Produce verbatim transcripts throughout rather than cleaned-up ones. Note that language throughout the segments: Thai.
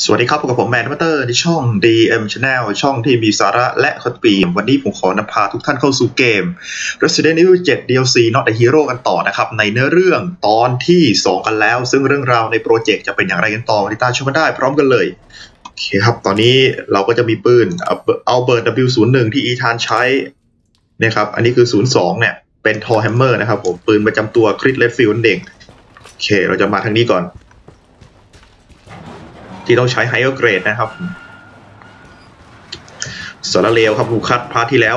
สวัสดีครับพบกับผมแมนมัตเตอร์ในช่อง ดี เอ็ม Channel ช่องที่มีสาระและคติปีมวันนี้ผมขอนำพาทุกท่านเข้าสู่เกม Resident Evil เซเว่น ดี แอล ซี Not a Hero กันต่อนะครับในเนื้อเรื่องตอนที่สองกันแล้วซึ่งเรื่องราวในโปรเจกต์จะเป็นอย่างไรกันต่อติดตามชมกันได้พร้อมกันเลยโอเคครับตอนนี้เราก็จะมีปืน Albert ดับเบิลยู ศูนย์ หนึ่ง ที่อีธานใช้เนี่ยครับอันนี้คือศูนย์สองเนี่ยเป็น Thor Hammer นะครับผมปืนประจำตัว Chris Redfield นั่นเองโอเคเราจะมาทางนี้ก่อนที่ต้องใช้ Higher Grade นะครับสารเลวครับลูคัสพาร์ทที่แล้ว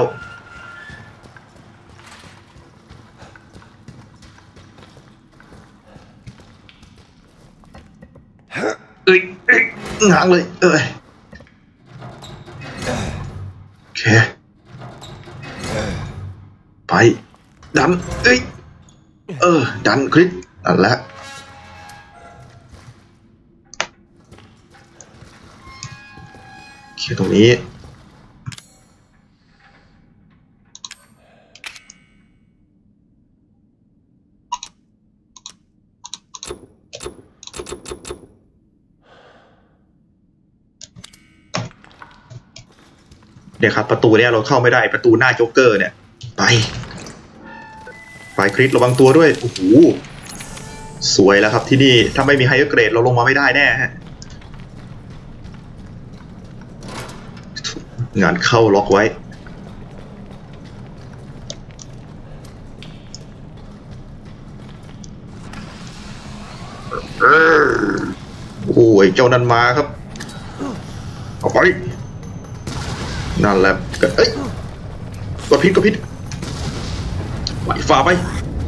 เอ้ยง้างเลยเอ้ยโอเคไปดันเอ้ยเออดันคริสนั่นแหละตรงนี้เนี่ยครับประตูเนี่ยเราเข้าไม่ได้ประตูหน้าโจ๊กเกอร์เนี่ยไปไปคริสระวังตัวด้วยโอ้โหสวยแล้วครับที่นี่ถ้าไม่มีไฮเออร์เกรดเราลงมาไม่ได้แน่ฮะงานเข้าล็อกไว้โอ้ยเจ้านันมาครับเอาไปนั่นแหละกันเอ้ยกดพิษกดพิษไหลฝ่าไป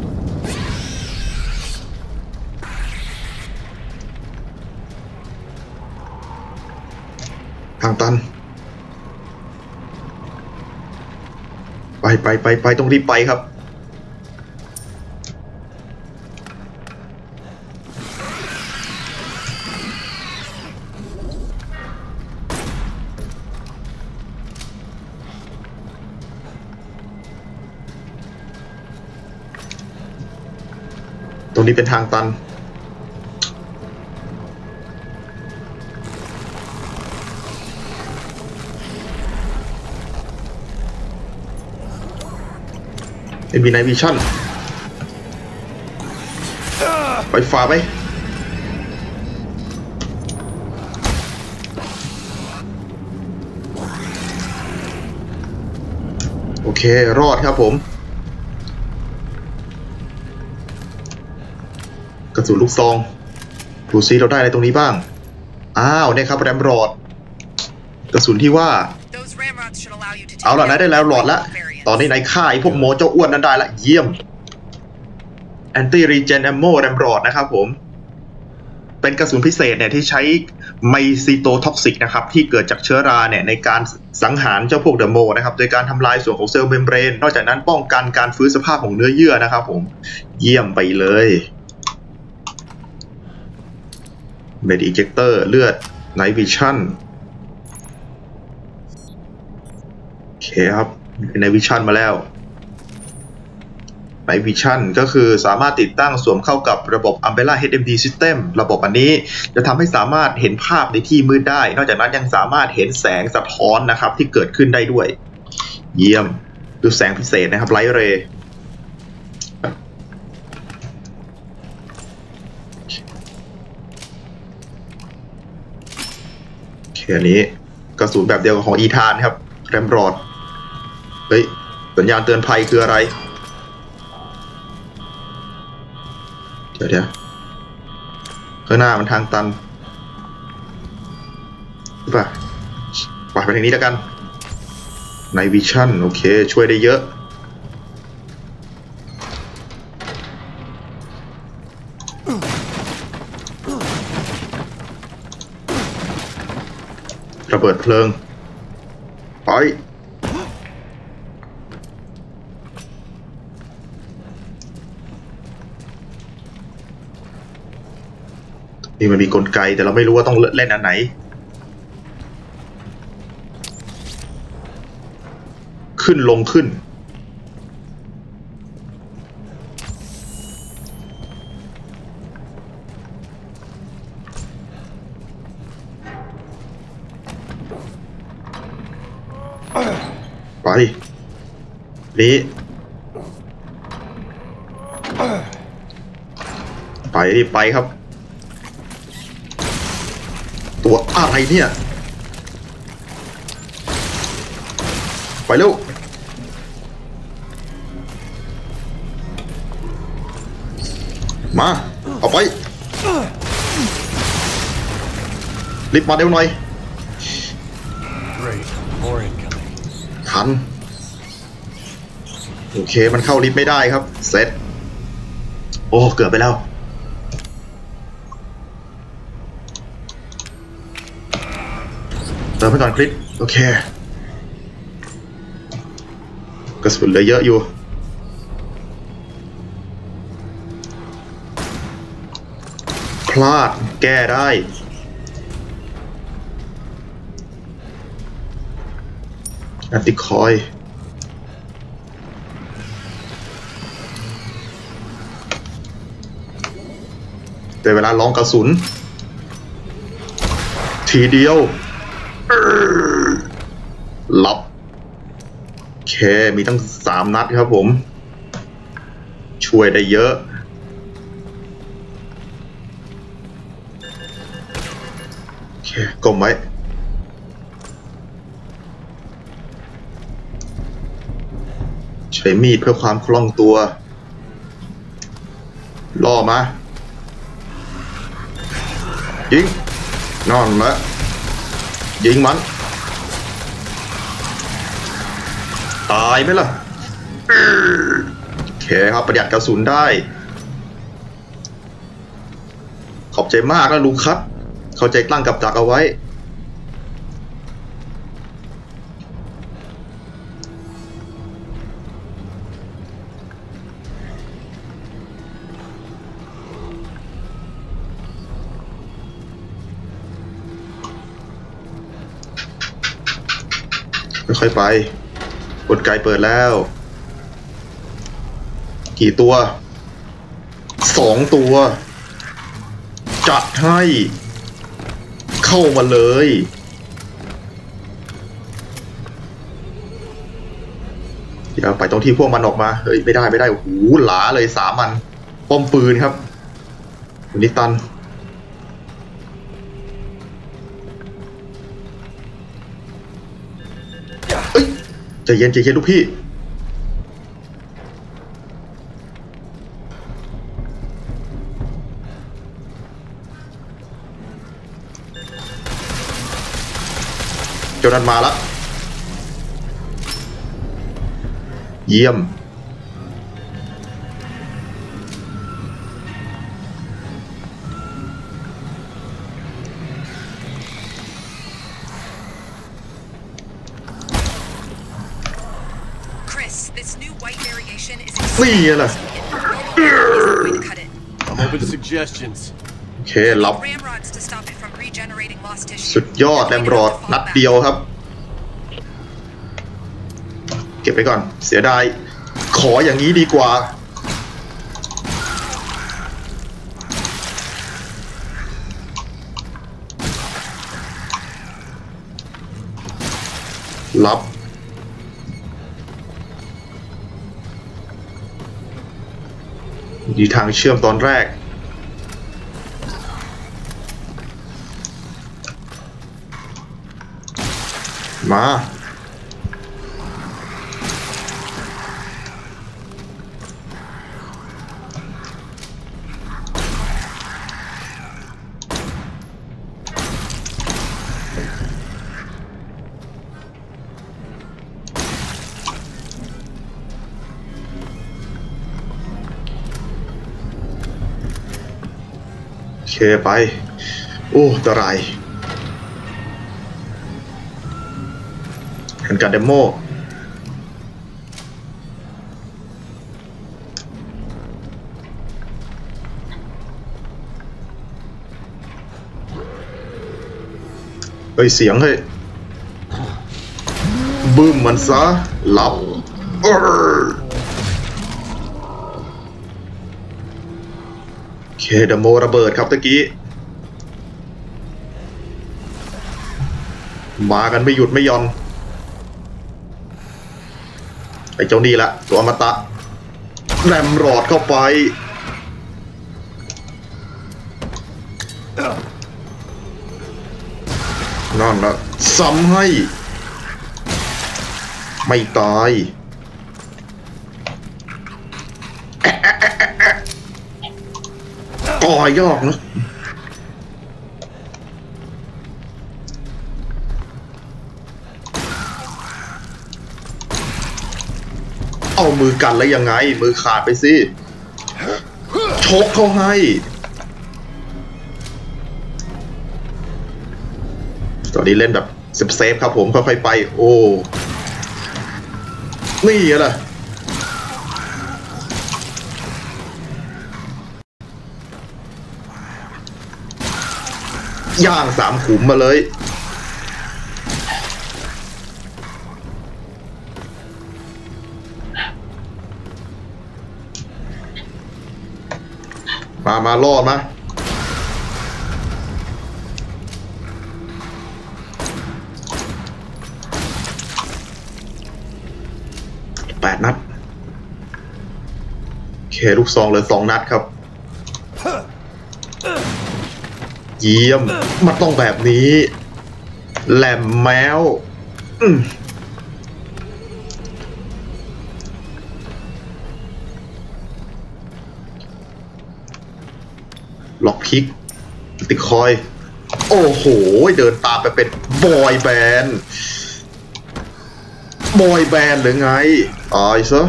ทางตันไปไปไปไปต้องรีบไปครับตรงนี้เป็นทางตันเป็นมีไนวิชั่นไปฝ่าไปโอเครอดครับผมกระสุนลูกซองดูซิเราได้อะไรตรงนี้บ้างอ้าวเนี่ยครับแรมรอดกระสุนที่ว่าเอาล่ะนายได้แล้วหลอดละตอนนี้นายฆ่าไอ้พวกโมเจ้าอ้วนนั้นได้ละเยี่ยม Anti Regen Ammo แรมรอดนะครับผมเป็นกระสุนพิเศษเนี่ยที่ใช้ไมซิโตท็อกซิกนะครับที่เกิดจากเชื้อราเนี่ยในการสังหารเจ้าพวกเดอะโมนะครับโดยการทำลายส่วนของเซลล์เมมเบรนนอกจากนั้นป้องกันการฟื้นสภาพของเนื้อเยื่อนะครับผมเยี่ยมไปเลยเมดอิเจคเตอร์เลือดไนท์วิชั่นโอเคครับไนท์วิชั่นมาแล้วไนท์วิชั่นก็คือสามารถติดตั้งสวมเข้ากับระบบ Umbrella เอช เอ็ม ดี System ระบบอันนี้จะทำให้สามารถเห็นภาพในที่มืดได้นอกจากนั้นยังสามารถเห็นแสงสะท้อนนะครับที่เกิดขึ้นได้ด้วยเยี่ยมดูแสงพิเศษนะครับไลท์เรย์อันนี้กระสุนแบบเดียวกับของอีธานครับแรมรอดเฮ้ยสัญญาณเตือนภัยคืออะไรเดี๋ยวเดี๋ยวข้างหน้ามันทางตันป่ะปล่อยไปทางนี้แล้วกันไนท์วิชั่นโอเคช่วยได้เยอะระเบิดเพลิงไปนี่มันมีกลไกแต่เราไม่รู้ว่าต้องเล่นอันไหนขึ้นลงขึ้น โนี่ไปดิไปครับตัวอะไรเนี่ยไปเร็วมาเอาไปรีบมาเร็วหน่อยทันโอเคมันเข้าลิฟต์ไม่ได้ครับเสร็จโอ้เกือบไปแล้วเติมไปก่อนคลิปโอเคกระสุนเหลือเยอะอยู่พลาดแก้ได้แอนติคอยแต่เวลาลองกระสุนทีเดียวลับโอเคมีตั้งสามนัดครับผมช่วยได้เยอะโอเคก้มไว้ใช้มีดเพื่อความคล่องตัวล่อมายิงนอนมายิงมันตายไหมล่ะโอเคครับประหยัดกระสุนได้ขอบใจมากนะลุงครับเข้าใจตั้งกับดักเอาไว้ค่อยๆไปกดไกเปิดแล้วกี่ตัวสองตัวจัดให้เข้ามาเลยเดี๋ยวไปตรงที่พวกมันออกมาเฮ้ยไม่ได้ไม่ได้โอ้โหหลาเลยสามมันป้อมปืนครับนิตันใจเย็นใจเย็นลูกพี่เจ้านั้นมาแล้วเยี่ยมนี่แหละโอเครับสุดยอดแรมรอดนัดเดียวครับเก็บไปก่อนเสียดายขออย่างนี้ดีกว่ารับดีทางเชื่อมตอนแรกมาโอเคไปโอ้ตรายเห็นการเดโมเฮ้ยเสียงเฮ้ยบึ้มมันซะหลับเคเดโมระเบิดครับตะกี้มากันไม่หยุดไม่หย่อนไอ้เจ้านี่ละตัวอมตะแรมรอดเข้าไปนั่นละซ้ำให้ไม่ตายต่อยอกนะเอามือกันแล้วยังไงมือขาดไปสิชกเขาให้ตอนนี้เล่นแบบเซฟๆครับผมค่อยๆไปโอ้นี่แหละย่างสามขุมมาเลยมามาล่อมาแปดนัดโอเคลูกซองเลยสองนัดครับเยี่ยมมันต้องแบบนี้แหลมแมวล็อกคิกติดคอยโอ้โหเดินตามไปเป็นบอยแบนด์บอยแบนด์หรือไงตายซะ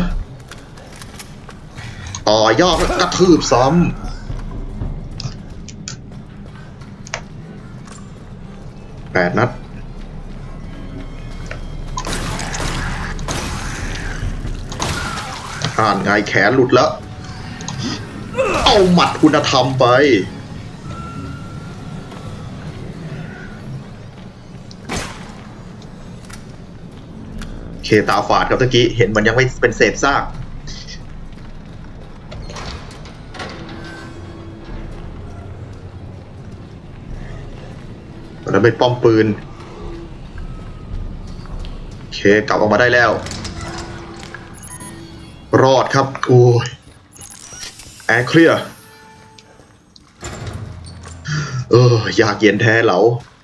ต่อยอดกระทืบซ้ำแปดนัดอ่านไงแขนหลุดแล้วเอาหมัดคุณธรรมไปเคตาฝาดครับตะกี้เห็นมันยังไม่เป็นเศษซากแล้วเป็นป้อมปืนโอเคกลับออกมาได้แล้วรอดครับโอ้ยแอร์เคลียร์เอออยากเย็นแท้เหลา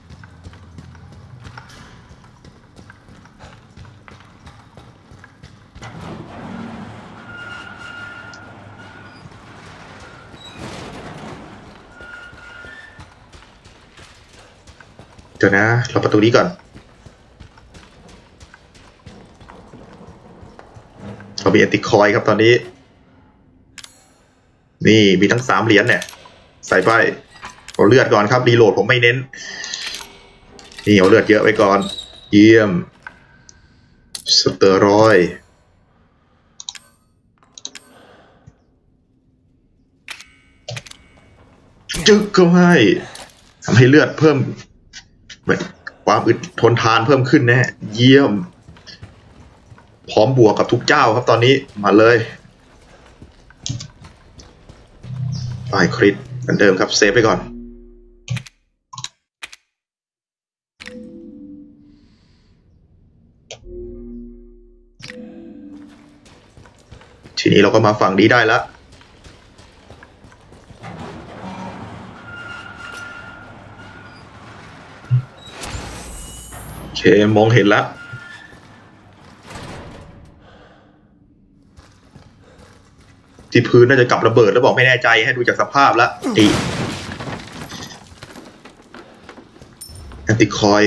เดี๋ยวนะเราประตูนี้ก่อนเรามีแอนติคอยครับตอนนี้นี่มีทั้งสามเหรียญเนี่ยใส่ไปเอาเลือดก่อนครับรีโหลดผมไม่เน้นนี่เอาเลือดเยอะไว้ก่อนเยี่ยมสเตอรอยด์จึ๊กก็ให้ทำให้เลือดเพิ่มความอึดทนทานเพิ่มขึ้นแน่เยี่ยมพร้อมบวกกับทุกเจ้าครับตอนนี้มาเลยไปคริสเหมือนเดิมครับเซฟไปก่อนทีนี้เราก็มาฝั่งนี้ได้แล้วโอเคมองเห็นแล้วที่พื้นน่าจะกลับระเบิดแล้วบอกไม่แน่ใจให้ดูจากสภาพแล้วตีแอนติคอย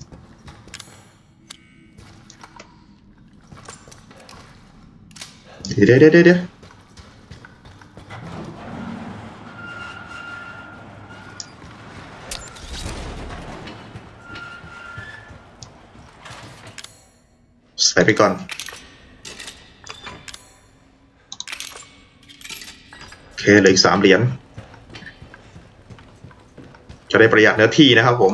เดี๋ยวเดี๋ยวเดี๋ยวเดี๋ยวใส่ไปก่อนโอเคเหลืออีกสามเหรียญจะได้ประหยัดเนื้อที่นะครับผม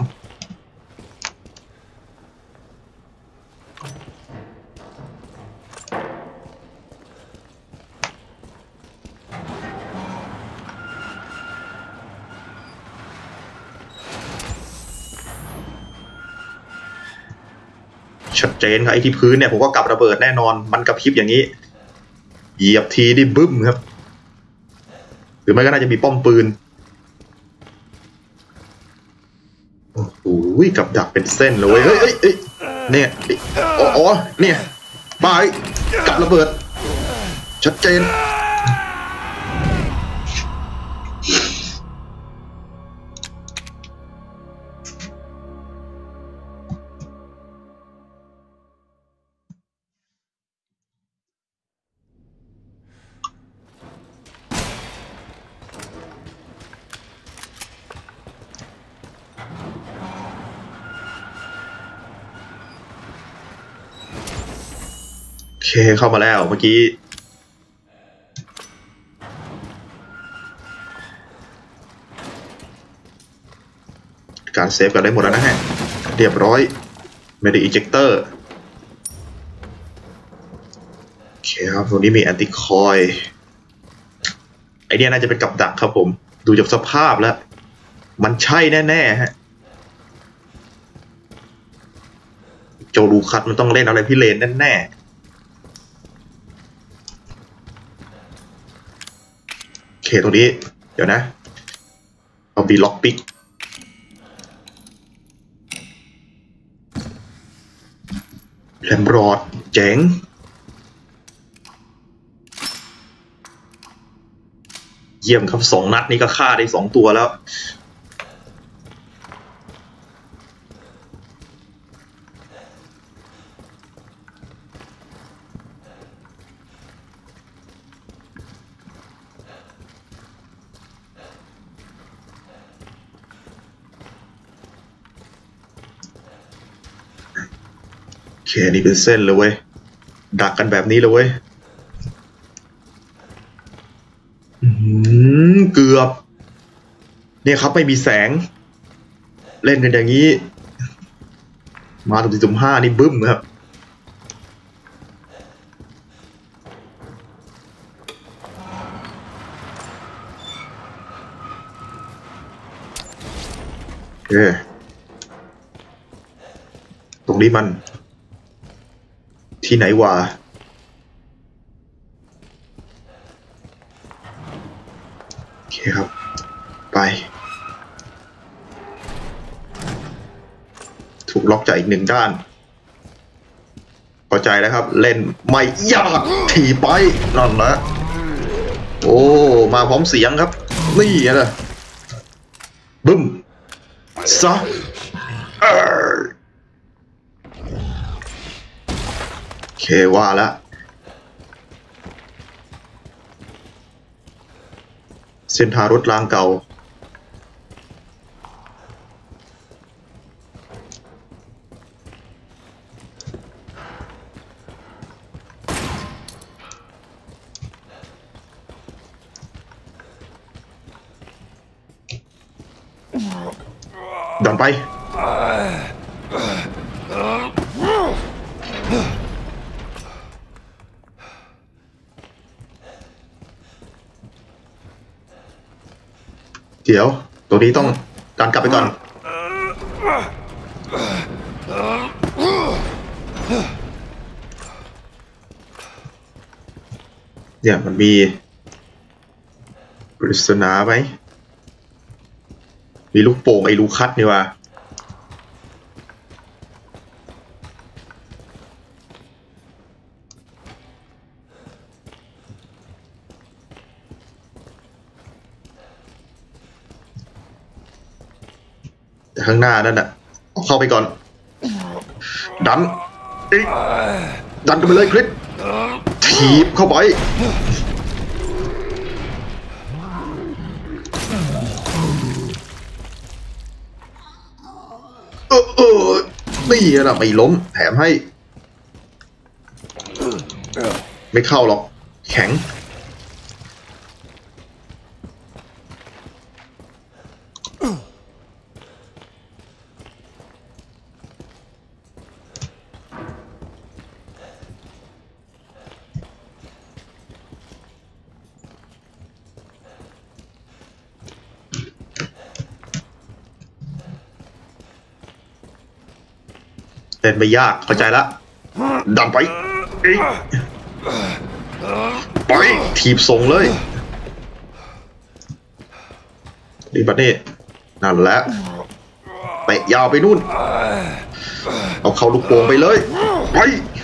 โอชัดเจนครับไอ้ที่พื้นเนี่ยผมก็กับระเบิดแน่นอนมันกระพริบอย่างนี้เหยียบทีนี่บึ้มครับหรือไม่ก็น่าจะมีป้อมปืนโอ้โหกับดักเป็นเส้นเลยเฮ้ยเฮ้ยเฮ้ยเนี่ยอ๋ออ๋อเนี่ยบายกับระเบิดชัดเจนโอเคเข้ามาแล้วเมื่อกี้การเซฟกันได้หมดแล้วนะฮะเรียบร้อยไม่ได้อิเจคเตอร์โอเคครับตรงนี้มีแอนติคอยไอเดียน่าจะเป็นกับดักครับผมดูจากสภาพแล้วมันใช่แน่ๆฮะโจลูคัสมันต้องเล่นอะไรพี่เลนแน่ๆโอเคตรงนี้เดี๋ยวนะเอาบีล็อกปิกแลมรอดเจ๋งเยี่ยมครับสองนัดนี้ก็ฆ่าได้สองตัวแล้วโอเคนี่เป็นเส้นเลยเว้ยดักกันแบบนี้เลยเว้ยเกือบเนี่ยครับไม่มีแสงเล่นกันอย่างนี้มาตุ่มสี่ตุ่มห้านี่บึ้มครับโอเคตรงนี้มันที่ไหนวะโอเคครับไปถูกล็อกจากอีกหนึ่งด้านพอใจแล้วครับเล่นไม่ยากถีไปนั่นนะโอ้มาพร้อมเสียงครับนี่นะบึ้มซะโอเคว่าแล้วเส้นทางรถรางเก่าดันไปเดี๋ยวตัวนี้ต้องดันกลับไปก่อนเนี่ยมันมีปริศนาไหมมีลูกโป่งไอ้ลูกคัดนี่ว่าแต่ข้างหน้านั่นน่ะเอาเข้าไปก่อนดันดันกันไปเลยคริสถีบเข้าไปเออเออนี่นะไม่ล้มแถมให้ไม่เข้าหรอกแข็งเล่นไม่ยากเข้าใจละดันไปไปถีบส่งเลยดีบัดนี้นั่นแหละเตะยาวไปนู่นเอาเข้าลูกโป่งไปเลยไป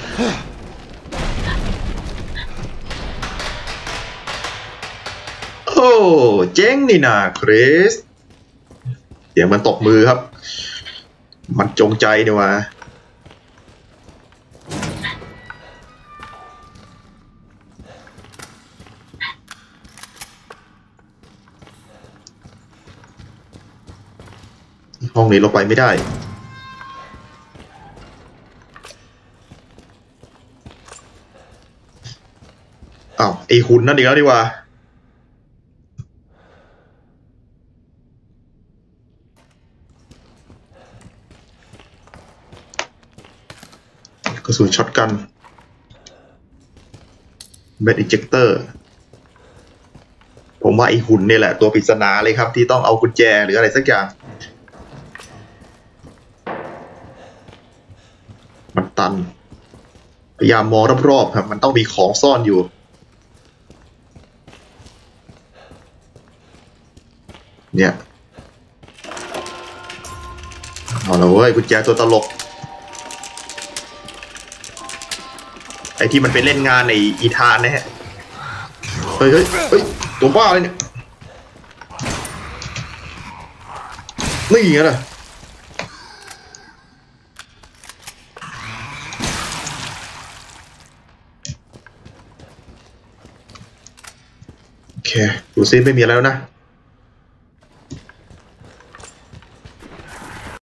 โอ้เจ๋งนี่นาคริสเสียงมันตบมือครับมันจงใจนี่วะห้องนี้เราไปไม่ได้อ้าวไอหุ่นนั่นอีกแล้วดีกว่ากระสุนช็อตกันเมดอิเจคเตอร์ผมว่าไอหุ่นนี่แหละตัวปริศนาเลยครับที่ต้องเอากุญแจหรืออะไรสักอย่างมันตันพยายามมองรอบๆครับมันต้องมีของซ่อนอยู่เนี่ยเอาละเว้ยกุญแจตัวตลกไอ้ที่มันไปเล่นงานในอีธานนะฮะเฮ้ยเฮ้ยเฮ้ยตัวบ้าเลยเนี่ยนี่ไงล่ะโอเคดูซิไม่มีอะไรแล้วนะ